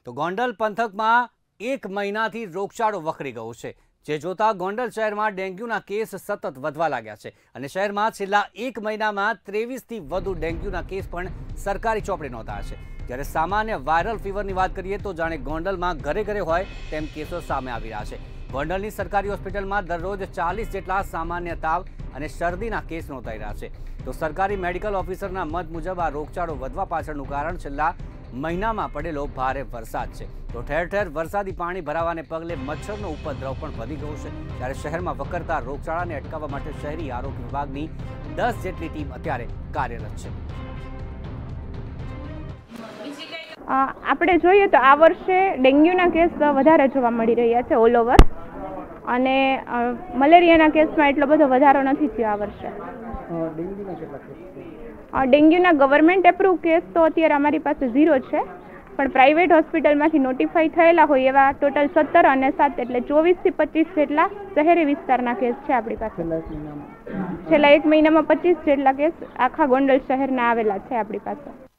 તો ગોંડલ પંથકમાં એક મહિનાથી રોગચાળો વકરી ગયો છે, જે જોતા ગોંડલ શહેરમાં ડેન્ગ્યુના કેસ સતત વધવા લાગ્યા છે અને શહેરમાં છેલ્લા એક મહિનામાં 23થી વધુ ડેન્ગ્યુના કેસ પણ સરકારી ચોપડે નોંધાયા છે। જ્યારે સામાન્ય વાયરલ ફીવરની વાત કરીએ તો જાણે ગોંડલમાં ઘરે ઘરે હોય તેમ કેસો સામે આવી રહ્યા છે। ગોંડલની સરકારી હોસ્પિટલમાં દરરોજ 40 જેટલા સામાન્ય તાવ અને શરદીના કેસ નોંધાઈ રહ્યા છે। તો સરકારી મેડિકલ ઓફિસરના મત મુજબ આ રોગચાળો વધવા પાછળનું કારણ છેલ્લા મહિનામાં પડેલો ભારે વરસાદ છે। તો ઠેર ઠેર વરસાદી પાણી ભરાવાને પગલે મચ્છરનો ઉપદ્રવ પણ વધી ગયો છે। ત્યારે શહેરમાં વકરતા રોગચાળાને અટકાવવા માટે શહેરી આરોગ્ય વિભાગની 10 જેટલી ટીમ અત્યારે કાર્યરત છે। આપણે જોઈએ તો આ વર્ષે ડેન્ગ્યુના કેસ વધારે જોવા મળી રહ્યા છે ઓલ ઓવર, અને મલેરિયાના કેસમાં એટલો બધો વધારો નથી થયો આ વર્ષે। ડેન્ગ્યુના ગવર્મેન્ટ એપ્રુવ કેસ તો અત્યારે અમારી પાસે 0 છે, પણ પ્રાઇવેટ હોસ્પિટલમાંથી નોટિફાઈ થયેલા હોય એવા ટોટલ 17 અને 7 એટલે 24 થી 25 જેટલા શહેરી વિસ્તારના કેસ છે આપણી પાસે। છેલ્લા એક મહિનામાં 25 જેટલા કેસ આખા ગોંડલ શહેરના આવેલા છે આપણી પાસે।